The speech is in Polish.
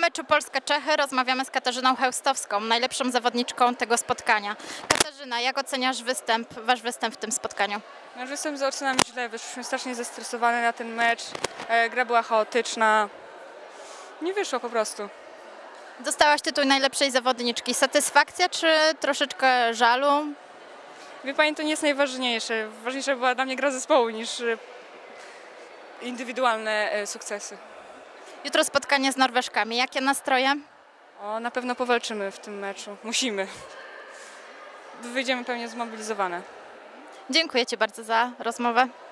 meczu Polska-Czechy rozmawiamy z Katarzyną Chełstowską, najlepszą zawodniczką tego spotkania. Katarzyna, jak oceniasz wasz występ w tym spotkaniu? Nasz występ z ocenami źle, wyszliśmy strasznie zestresowane na ten mecz, gra była chaotyczna, nie wyszło po prostu. Dostałaś tytuł najlepszej zawodniczki. Satysfakcja czy troszeczkę żalu? Wie pani, to nie jest najważniejsze, ważniejsza była dla mnie gra zespołu niż indywidualne sukcesy. Jutro spotkanie z Norweżkami. Jakie nastroje? Na pewno powalczymy w tym meczu, musimy. Wyjdziemy pewnie zmobilizowane. Dziękuję Ci bardzo za rozmowę.